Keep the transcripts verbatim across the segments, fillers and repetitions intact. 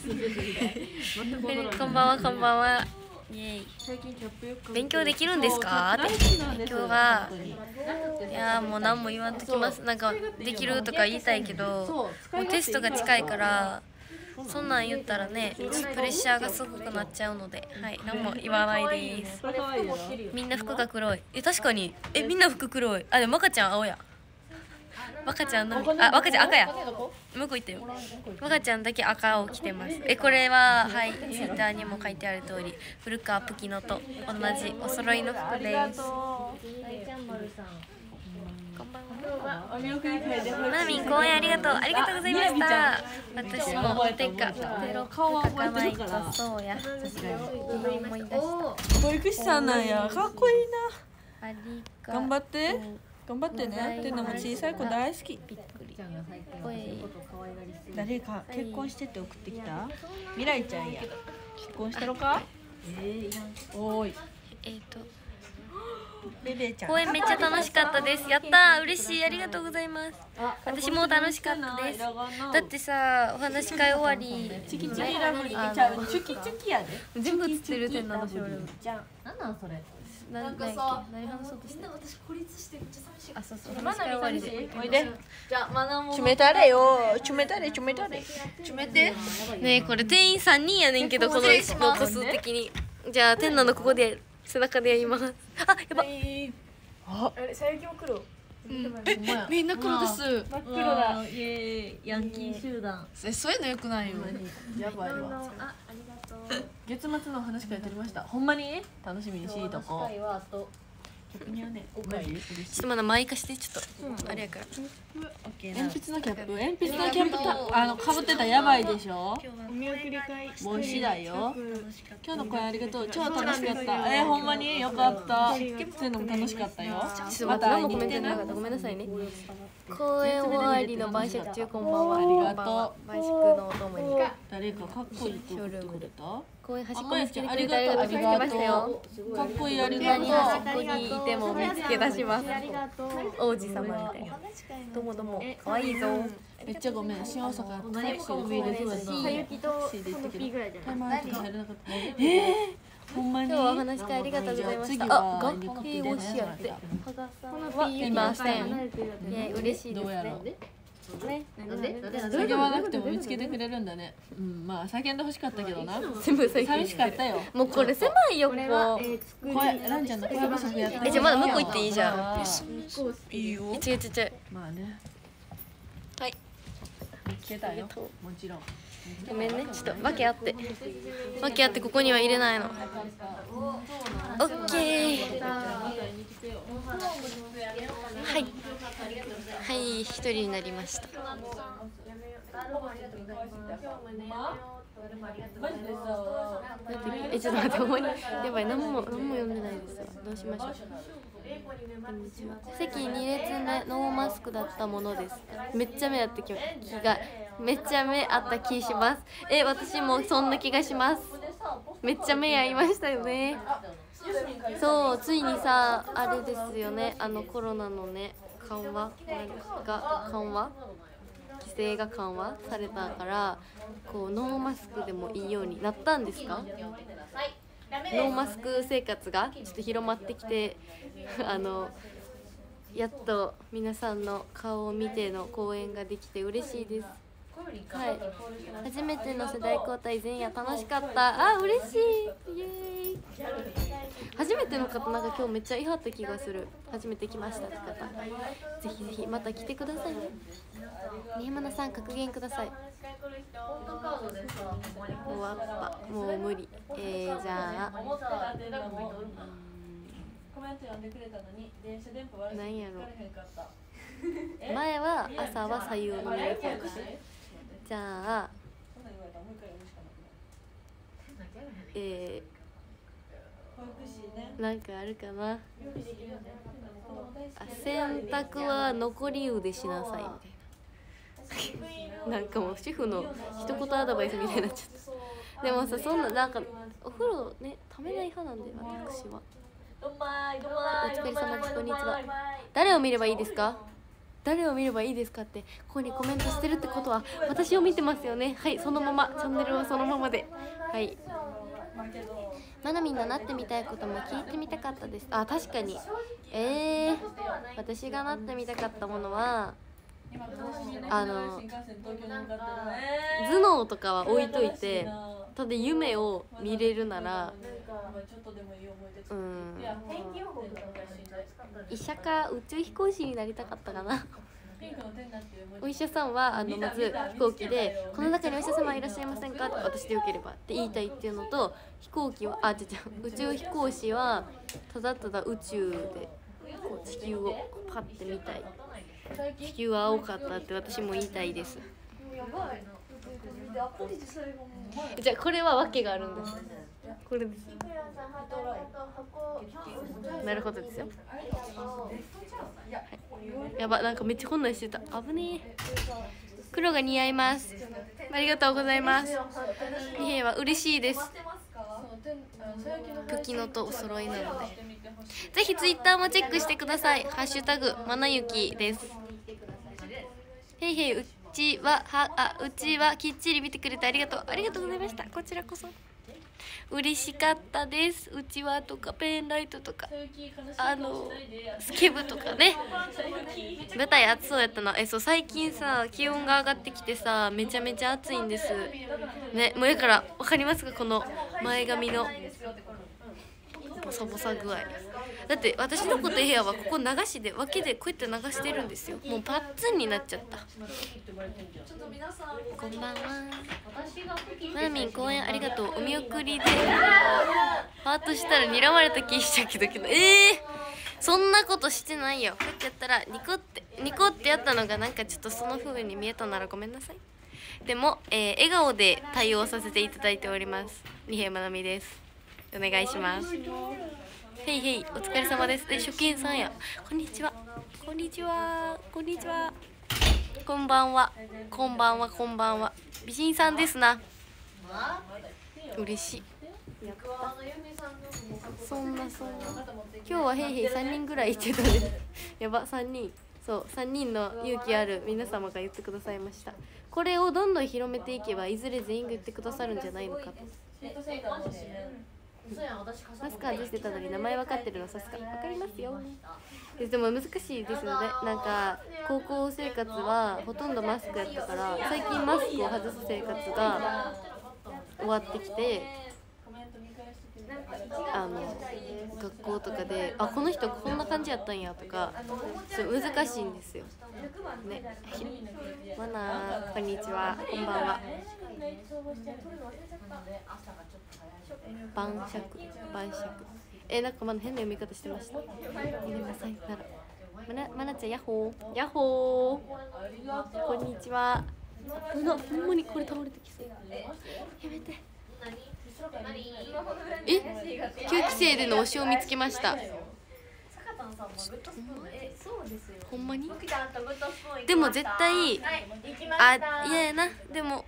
こんばんはこんばんは。イエイ。勉強できるんですか？って今日はいやもう何も言わんときます。なんかできるとか言いたいけど、もうテストが近いからそんなん言ったらね、プレッシャーがすごくなっちゃうので、はい、何も言わないです。みんな服が黒い。え、確かに。え、みんな服黒い。あ、でも若ちゃん青や。若ちゃんのみ、あ、若ちゃん赤や。向こう行ったよ。若ちゃんだけ赤を着てます。え、これは、はい、ツイッターにも書いてある通り、古川プキノと同じお揃いの服です。こんばんは。マミン、公演ありがとう。ありがとうございました。私も、てか、テロップ書かないとそうや。思い出した。 保育士さんなんや。かっこいいな。 ありが頑張って。頑張ってね。っていうのも小さい子大好き。 びっくり。 誰か結婚してって送ってきた？未来ちゃんや。結婚したのか？ええ、おーい。 えっと。 ベベちゃん。 公演めっちゃ楽しかったです。やったー、嬉しい、ありがとうございます。私も楽しかったです。だってさ、お話し会終わり。 チキチキラブリーちゃう、チュキチュキやで。 全部映ってる点なんだし、俺も。 じゃん。なんなんそれ。 なんかさ、何話そうとして。 私孤立してめっちゃ寂しい。 あ、そうそう。お話し会終わりで。 おいで。 じゃあマナも。 ちめたれよ。ちめたれ、ちめたれ。 ちめて。 ねえ、これ店員三人やねんけど、この個数的に。じゃあ、店内のここで背中でやります。あ、やば。 あれ、さゆきも黒。 え、みんな黒です。 真っ黒だ。 イエーイ、ヤンキー集団。 そういうのよくないよ。 やばいわ。 あ、ありがとう。 月末の話から撮りました。ほんまに楽しみにしいとこ。逆にはね、おかえり。 ちょっとまだ前貸して、ちょっと。あれやから。 鉛筆のキャップ、鉛筆のキャップた、あの、かぶってたらやばいでしょ。 お見送り会。 帽子だよ。今日の声ありがとう。超楽しかった。えー、ほんまによかった。そういうのも楽しかったよ。 また何もコメントなかった。ごめんなさいね。公演終わりの晩酌中、こんばんは。 ありがとう。晩酌のお供に。 誰かかっこいいって送ってくれた？ 公園端っこあ見つけてくりれてありがとう。見つけましたよ。 かっこいい、ありがとう。 何端っこにいても見つけ出します。王子様みたいな。どうもどうも。可愛いぞ。 めっちゃごめん。新大阪タクシーで見れそうやった。 さゆきとその P ぐらいじゃない。 タイマー入れなかった。ええ、ほんまに。 今日はお話し会ありがとうございました。あ、学級推しやって。羽賀さんはいません。いや、嬉しいですね。ね、 なんで？ 叫ばなくても見つけてくれるんだね。うん、まあ叫んでほしかったけどな。 全部寂しかったよ。 もうこれ狭いよ、ここ。 声、ランちゃんの声不足やった。 え、じゃあまだ向こう行っていいじゃん。 いいよ。 いちいちいち。 まあね。 はい。 見つけたよ。もちろん。 ごめんね、ちょっと訳あって。訳あってここには入れないの。オッケー。はい。はい、一人になりました。え、ちょっと待って、ほんまに。やばい、何も、何も読んでないですわ。どうしましょう。席に列目ノーマスクだったものです。めっちゃ目あった気がめっちゃ目あった気します。え、私もそんな気がします。めっちゃ目合いましたよね。そう、ついにさ、あれですよね、あのコロナのね緩和が緩和規制が緩和されたから、こうノーマスクでもいいようになったんですか？ノーマスク生活がちょっと広まってきてあのやっと皆さんの顔を見ての公演ができて嬉しいです。はい、初めての世代交代前夜楽しかった。あ、嬉しい。イエーイ。初めての方、なんか今日めっちゃいはった気がする。初めて来ましたって方、ぜひぜひまた来てくださいね。新山さん、格言ください。終わった、もう無理。えー、じゃあなんやろ、前は朝は左右の皆さん。じゃあえー、なんかあるかな。あ、洗濯は残り湯でしなさいみたいななんかもう主婦の一言アドバイスみたいになっちゃった。でもさ、そんななんかお風呂ね、ためない派なんで私は。お疲れ様です、こんにちは。誰を見ればいいですか？ 誰を見ればいいですかってここにコメントしてるってことは私を見てますよね。はい、そのままチャンネルはそのままで。はい、まなみんのなってみたいことも聞いてみたかったです。あ、確かに。えー、私がなってみたかったものはあの頭脳とかは置いといて、ただ夢を見れるなら、うん、医者か宇宙飛行士になりたかったかな。お医者さんはあのまず飛行機で「この中にお医者様いらっしゃいませんか?」って私でよければって言いたいっていうのと、飛行機はあ違う宇宙飛行士はただただ宇宙でこう地球をパッて見たい。地球は青かったって私も言いたいです。じゃあこれは訳があるんです。これです。なるほどですよ。はい、やば、なんかめっちゃこんなんしてた。危ねえ。黒が似合います。ありがとうございます。二平は嬉しいです。茎のとお揃いなので、ぜひツイッターもチェックしてください。ハッシュタグまなゆきです。へいへい、うちははあうちはきっちり見てくれてありがとう。ありがとうございました。こちらこそ嬉しかったです。うちわとかペンライトとかあのスケブとかね。舞台暑そうやったな。えそう最近さ気温が上がってきてさめちゃめちゃ暑いんですね。もうだから分かりますか、この前髪のボサボサ具合。だって私のこと部屋はここ流しで分けでこうやって流してるんですよ。もうパッツンになっちゃった。こんばんは。まなみん公演ありがとう。お見送りでパートしたら睨まれた気したけどけどえー、そんなことしてないよ。こうやってやったらニコってニコってやったのがなんかちょっとその風に見えたならごめんなさい。でも、えー、笑顔で対応させていただいております。二平まなみです。お願いします。へいへい、お疲れ様です。え、初見さんや。こんにちは。こんにちは。こんにちは。こんばんは。こんばんは。こんばんは。美人さんですな。嬉しい。やった。そんなそんな。今日はへいへいさんにんぐらいいてたね。やば、さんにん。そう、さんにんの勇気ある皆様が言ってくださいました。これをどんどん広めていけばいずれ全員が言ってくださるんじゃないのかと。マスク外してたのに名前分かってるのさすか。分かりますよ。でも難しいですよね。なんか高校生活はほとんどマスクやったから最近マスクを外す生活が終わってきて、あの学校とかであこの人こんな感じやったんやとかそう難しいんですよね。マナーこんにちは、こんばんは。晩酌晩酌えなんかまだ変な読み方してました。入れなさいならまなまなちゃんヤッホーヤッホーこんにちは。うなほんまにこれ倒れてきそう。やめて。えきゅうき生での推しを見つけました。ほんまにでも絶対あ嫌やな。でも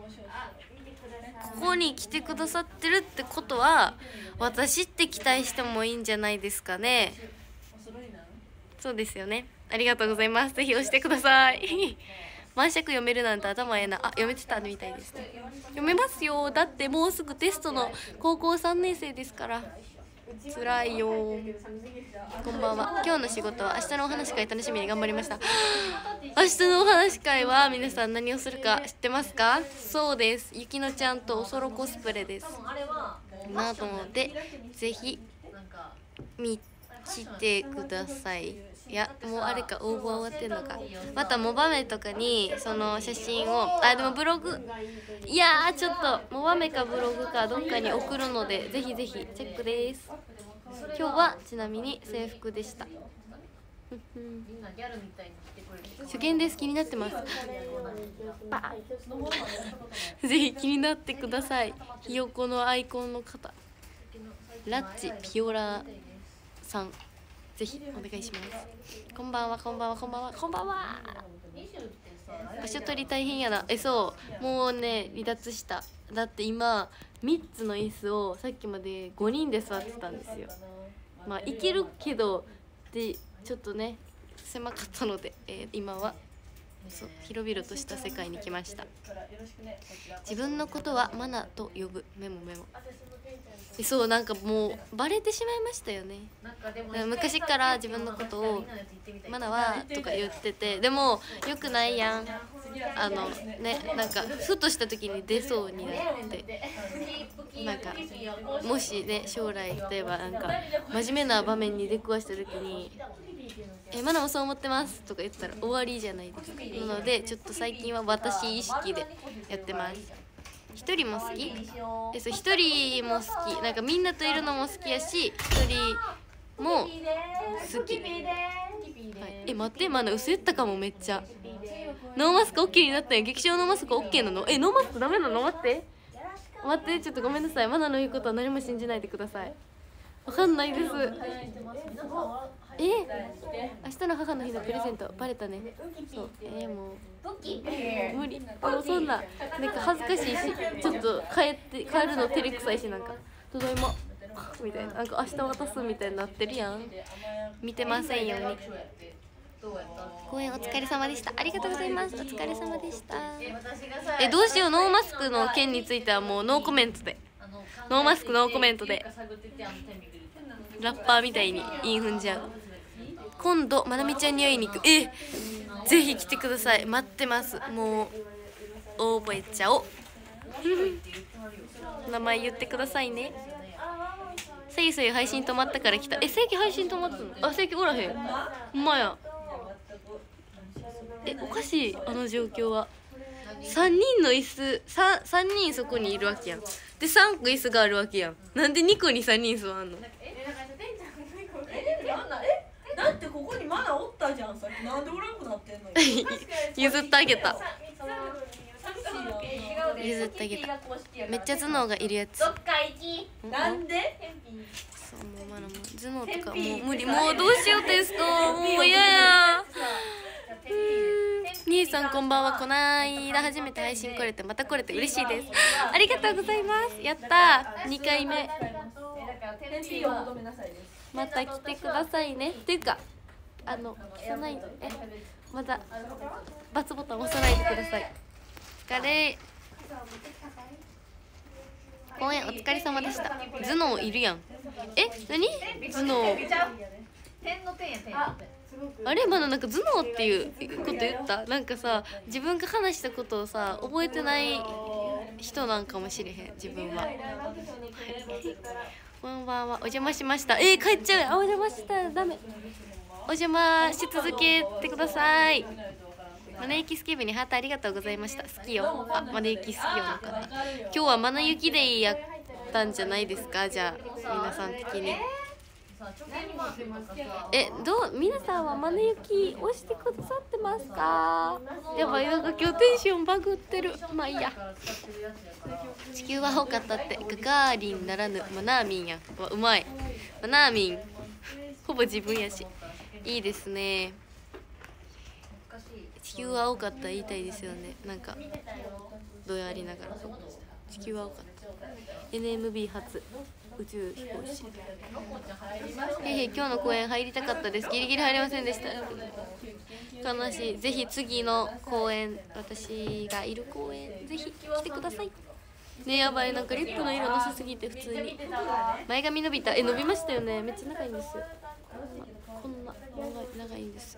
ここに来てくださってるってことは私って期待してもいいんじゃないですかね。そうですよね。ありがとうございます。ぜひ押してください。晩酌読めるなんて頭ええな。あ読めてたみたいですね。読めますよ。だってもうすぐテストの高校さんねん生ですから。つらいよ。こんばんは。今日の仕事は明日のお話会楽しみに頑張りました。明日のお話会は皆さん何をするか知ってますか？そうです。ゆきのちゃんとおそろコスプレです。なと思ってぜひ見てください。いやもうあれか応募は終わってんのか。またモバメとかにその写真をあでもブログいやーちょっとモバメかブログかどっかに送るのでぜひぜひチェックです。今日はちなみに制服でした。初見です。気になってます。ぜひ気になってください。ひよこのアイコンの方ラッチピオラさんぜひお願いします。こんばんはこんばんはこんばんはこんばんは。場所取り大変やな。えそうもうね離脱した。だって今みっつの椅子をさっきまでごにんで座ってたんですよ。まあいけるけどでちょっとね狭かったので、えー、今はそう広々とした世界に来ました。自分のことはマナと呼ぶ。メモメモ。そうなんかもうバレてしまいましたよね。昔から自分のことをマナはとか言ってて、でもよくないやん。あのね、なんかふとした時に出そうになって、なんかもしね将来例えばなんか真面目な場面に出くわした時に「えマナもそう思ってます」とか言ったら終わりじゃないですか。なのでちょっと最近は私意識でやってます。一人も好き？えそう一人も好き。なんかみんなといるのも好きやし、一人も好き。はい、え待ってマナ嘘言ったかもめっちゃ。ノーマスク OK になったんや。劇場ノーマスク OK なの？えノーマスクダメなの？待って待ってちょっとごめんなさい。マナの言うことは何も信じないでください。わかんないです。え明日の母の日のプレゼントバレたね。そうえー、もう無理。もうそんななんか恥ずかしいし、ちょっと帰って帰るの照れくさいし、なんかただいまみたいな、なんか明日渡すみたいになってるやん。見てませんように。公演お疲れ様でした。ありがとうございます。お疲れ様でした。えどうしよう。ノーマスクの件についてはもうノーコメントで、ノーマスクノーコメントでラッパーみたいにインフンじゃう。今度まなみちゃんに会いに行く。えぜひ来てください。待ってます。もう覚えちゃおう。名前言ってくださいね。せいせい配信止まったから来た。え、せいき配信止まったの？あ、せいきおらへん。ほんまや。え、おかしい、あの状況は。さんにんの椅子、さん、さんにんそこにいるわけやん。で、さんこ椅子があるわけやん。なんでにこにさんにん座んの？ だってここにマナおったじゃん。さっきなんでおらんくなってんの？ 譲ってあげた。譲ってあげた。めっちゃ頭脳がいるやつ。 なんで？ そうもうまだもう頭脳とかもう無理。もうどうしようテスト。もう嫌や。兄さんこんばんは。こないだ初めて配信来れてまた来れて嬉しいです。ありがとうございます。やったー。にかいめ。また来てくださいね。っていうかあの押さないえまたバツボタン押さないでください。お疲れ。公演お疲れ様でした。頭脳いるやん。え何頭脳？あれまだなんか頭脳っていうこと言った。なんかさ自分が話したことをさ覚えてない人なんかもしれへん自分は。はい、こんばんは。お邪魔しました。えー、帰っちゃう。あお邪魔したダメ。お邪魔し続けてください。マナユキスケ部にハートありがとうございました。好きよ。あ、マナユキ好きよの方。今日はマナユキデイやったんじゃないですか。じゃあ皆さん的に。え、どう皆さんはマナユキ押してくださってますか？やばいなんか今日テンションバグってる。まあいいや。地球は多かったってガガーリンならぬマナーミンや。わうまい。マナーミンほぼ自分やし。いいですね。地球は多かった言いたいですよね。なんかどうやりながら地球は多かった。 エヌエムビー 初宇宙飛行士。へいへい今日の公演入りたかったです。ギリギリ入れませんでした。悲しい。ぜひ次の公演、私がいる公演ぜひ来てくださいね。やばいなんかリップの色なさすぎて普通に前髪伸びた。え伸びましたよね。めっちゃ長いんです。こんな長い長いんです。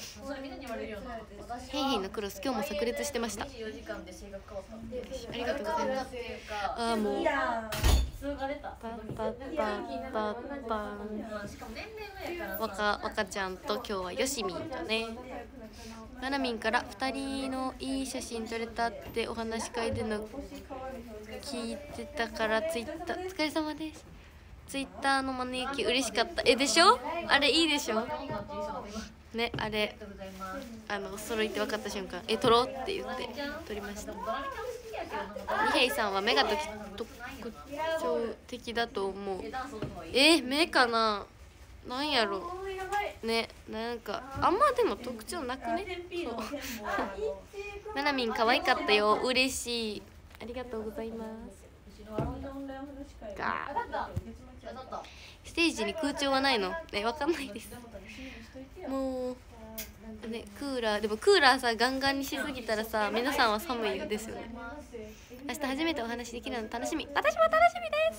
ヘイヘイのクロス今日も炸裂してました。ありがとうございます。ああもうパッパッパッパッパン。若若ちゃんと今日はよしみんとね。ななみんからふたりのいい写真撮れたってお話し会での聞いてたからツイッターお疲れ様です。ツイッターのマナユキ嬉しかった。えでしょあれいいでしょね。あれあの揃いって分かった瞬間え撮ろうって言って撮りました。二平さんは目が特徴的だと思う。え目かななんやろね。なんかあんまでも特徴なくね。そうななみん可愛かったよ。嬉しい。ありがとうございます。 ガーステージに空調はないのね、わかんないです。もうね、クーラーでもクーラーさガンガンにしすぎたらさ皆さんは寒いですよね。明日初めてお話できるの楽しみ。私も楽しみです。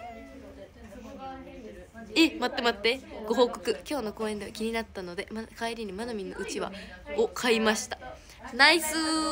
え、待って待って、ご報告。今日の公演では気になったので、ま、帰りにまなみんのうちわを買いました。ナイス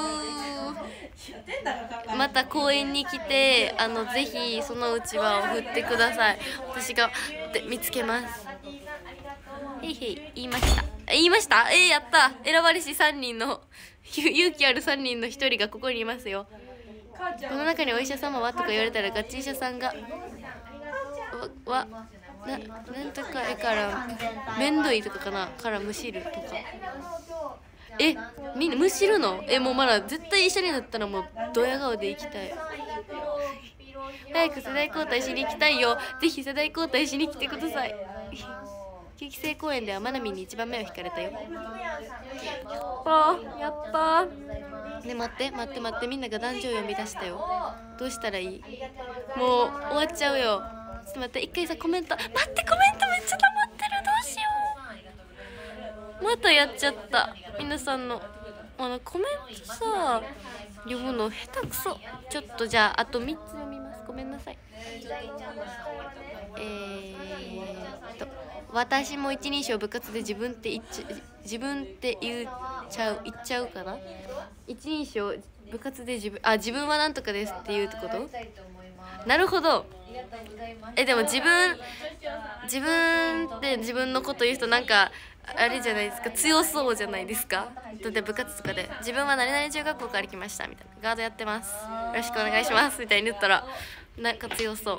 ー。また公園に来て、あのぜひそのうちわを振ってください。私がで見つけます。へいへい、言いました。言いました。えー、やった。選ばれしさんにんの勇気あるさんにんのひとりがここにいますよ。この中にお医者様はとか言われたらガチ医者さんがわわななんとかえからめんどいとかかなからむしるとか。え、みんなむしるの？え、もうまだ絶対医者になったらもうドヤ顔で行きたい。早く世代交代しに行きたいよ。ぜひ世代交代しに来てください。旧期生公演ではまなみんに一番目を引かれたよ。やったやったね、待って待って待って、みんなが男女を読み出したよ。どうしたらいい？もう終わっちゃうよ。ちょっと待って、一回さコメント待って、コメントめっちゃ溜まってる。どうしよう、またやっちゃった。皆さんのあのコメントさ読むの下手くそ。ちょっとじゃああとみっつ読みます。ごめんなさい。えーと私も一人称部活で自分って言っちゃ自分って言っちゃう言っちゃうかな。一人称部活で自分あ自分はなんとかですって言うってこと？なるほど。えでも自分自分って自分のこと言う人なんかあれじゃないですか、強そうじゃないですか。だって部活とかで自分は何々中学校から来ましたみたいな、ガードやってますよろしくお願いしますみたいに言ったらなんか強そう。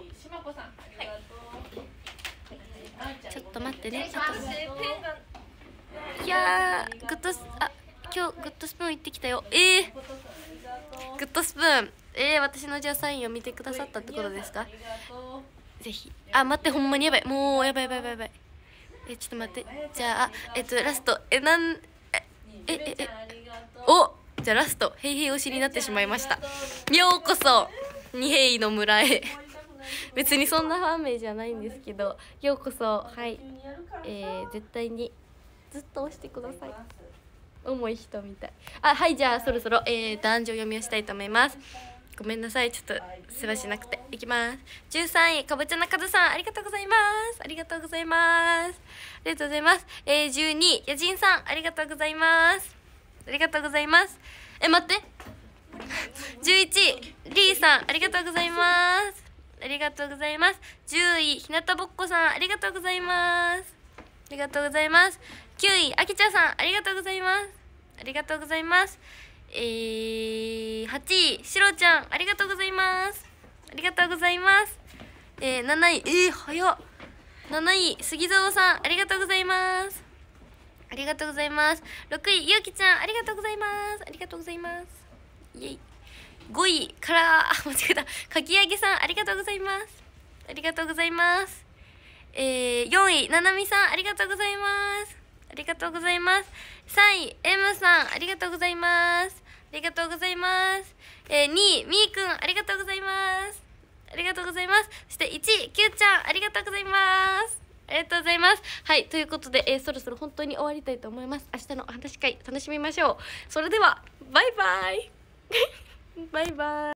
ちょっと待ってね。ちょっといやーグッドスあ今日グッドスプーン行ってきたよ。えー、グッドスプーンえー、私のじゃあサインを見てくださったってことですか？ぜひ。あ待ってほんまにやばい、もうやばいやばいやばいやばい。えちょっと待って、じゃあえっとラストえなんええええおじゃあラストヘイヘイ推しになってしまいました。ようこそ二平の村へ別にそんなファン名じゃないんですけど、ようこそ。はい、えー、絶対にずっと押してください。重い人みたい。あはい、じゃあそろそろ、えー、男女読みをしたいと思います。ごめんなさい、ちょっと世話しなくて。いきます。じゅうさんいかぼちゃなかずさん、ありがとうございます。ありがとうございます。ありがとうございます。えー、じゅうにやじんさん、ありがとうございます。ありがとうございます。え待ってじゅういちりーさん、ありがとうございます。ありがとうございます。じゅういひなたぼっこさん、ありがとうございます。ありがとうございます。きゅういあきちゃさん、ありがとうございます。ありがとうございます。えー、はちいしろちゃん、ありがとうございます。ありがとうございます。えー、なないえー、早っ。なない杉蔵さん、ありがとうございます。ありがとうございます。ろくいゆうきちゃん、ありがとうございます。ありがとうございます。イエイ。ごいからあ間違えたかき揚げさん、ありがとうございます。ありがとうございます。えー、よんいななみさん、ありがとうございます。ありがとうございます。さんい M さん、ありがとうございます。ありがとうございます。えー、にいみーくん、ありがとうございます。ありがとうございます。そしていちいきゅうちゃん、ありがとうございます。ありがとうございます。はい、ということで、えー、そろそろ本当に終わりたいと思います。明日のお話し会楽しみましょう。それではバイバイバイバイ。